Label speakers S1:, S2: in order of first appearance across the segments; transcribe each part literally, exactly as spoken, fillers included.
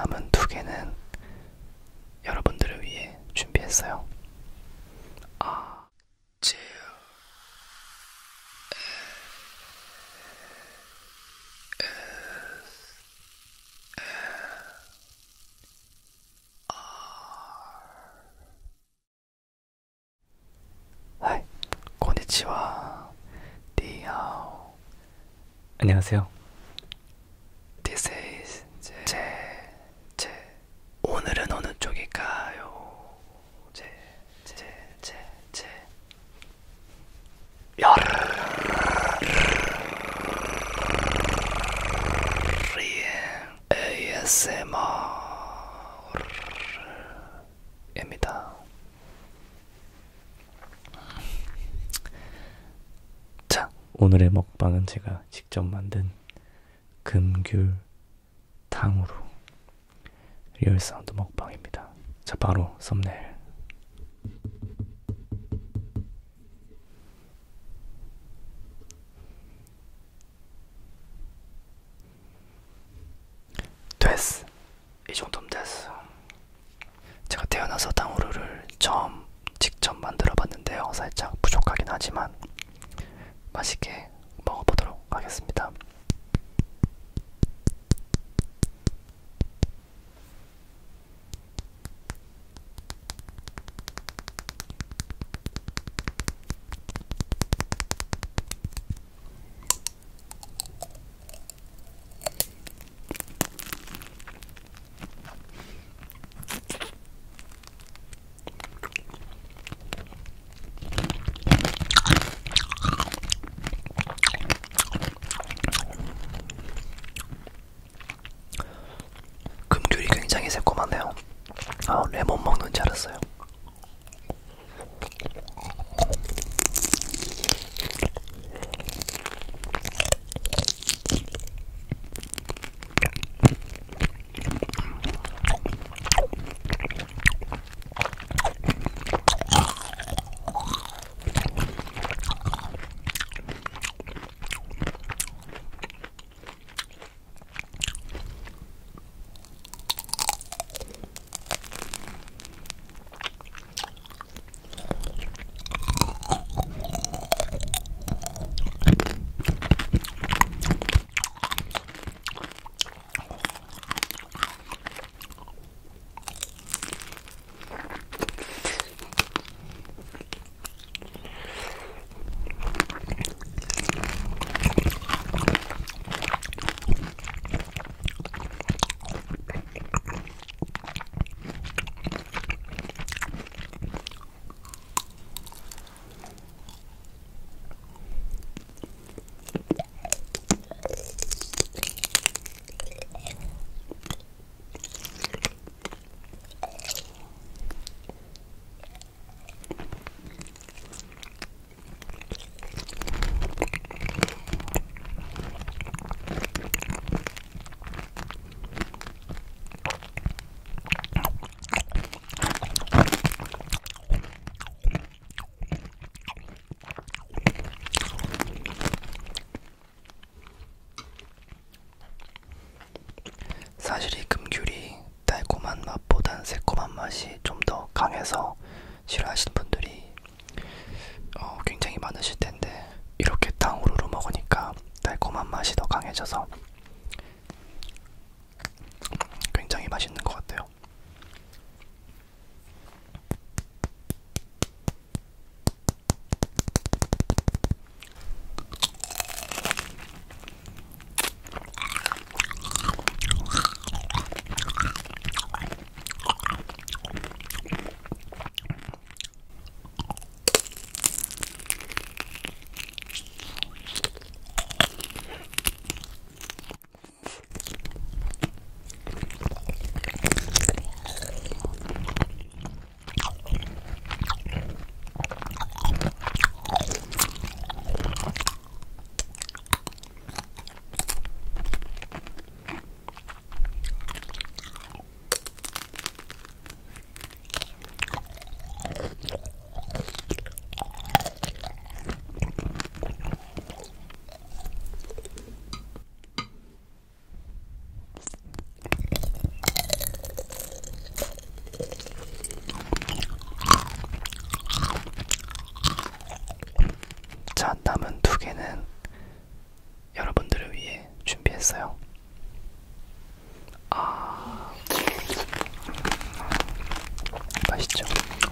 S1: 남은 두 개는 여러분들을 위해 준비했어요. 아, 제 하이, 고니치와, 니하오. 안녕하세요. This is 제, 제, 제. 오늘은 어느 쪽일까요? 제, 제, 제, 제. 에이에스엠알입니다. 자, 오늘의 먹방은 제가 직접 만든 금귤 탕후루 리얼사운드 먹방입니다. 자, 바로 썸네일. 됐어. 이 정도면 됐어. 제가 태어나서 탕후루를 처음 직접 만들어 봤는데요. 살짝 부족하긴 하지만 맛있게 먹어보도록 하겠습니다. 굉장히 새콤하네요. 아, 레몬 먹는 줄 알았어요. 사실 이 금귤이 달콤한 맛보단 새콤한 맛이 좀 더 강해서 싫어하시는 분들이 어, 굉장히 많으실 텐데, 이렇게 탕후루로 먹으니까 달콤한 맛이 더 강해져서 굉장히 맛있는 것 같아요. 자, 남은 두 개는 여러분들을 위해 준비했어요. 아, 맛있죠?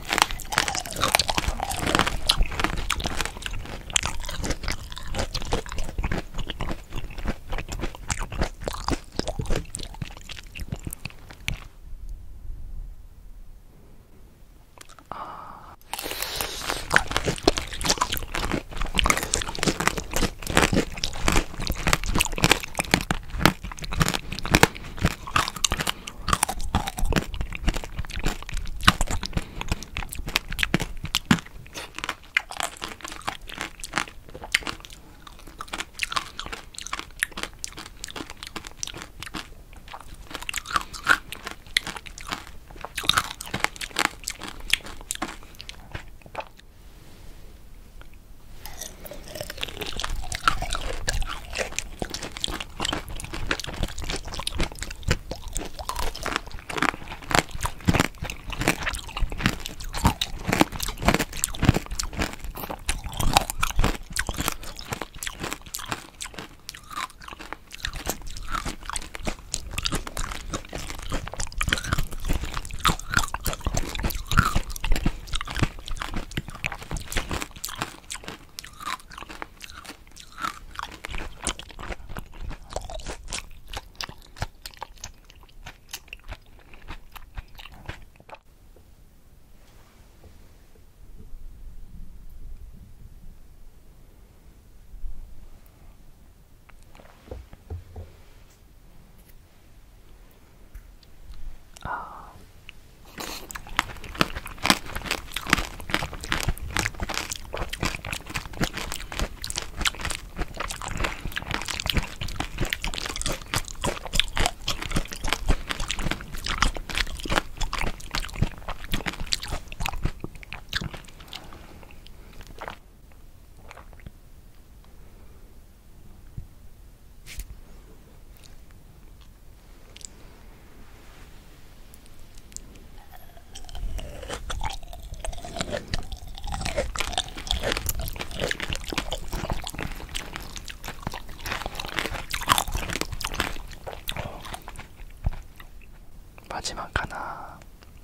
S1: 마지막 하나.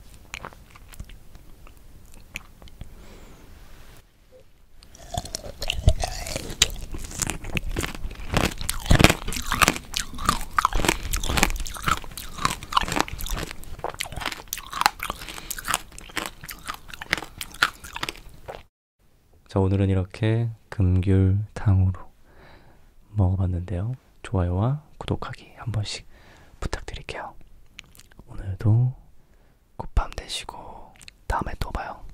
S2: 자, 오늘은 이렇게 금귤 탕후루 먹어봤는데요. 좋아요와 구독하기 한 번씩 부탁드릴게요. 오늘도
S1: 굿밤 되시고 다음에 또 봐요.